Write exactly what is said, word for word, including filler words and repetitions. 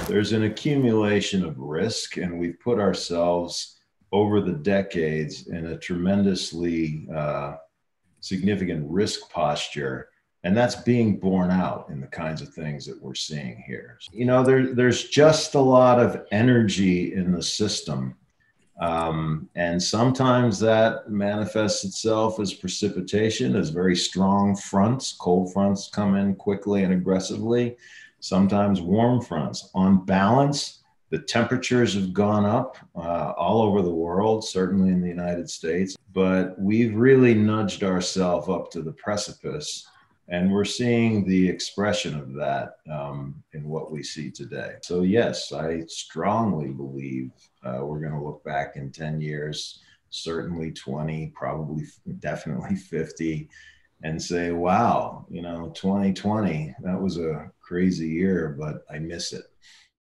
There's an accumulation of risk, and we've put ourselves over the decades in a tremendously uh, significant risk posture. And that's being borne out in the kinds of things that we're seeing here. You know, there, there's just a lot of energy in the system. Um, and sometimes that manifests itself as precipitation, as very strong fronts. Cold fronts come in quickly and aggressively, sometimes warm fronts. On balance, the temperatures have gone up uh, all over the world, certainly in the United States, but we've really nudged ourselves up to the precipice. And we're seeing the expression of that um, in what we see today. So, yes, I strongly believe uh, we're going to look back in ten years, certainly twenty, probably definitely fifty, and say, wow, you know, twenty twenty, that was a crazy year, but I miss it.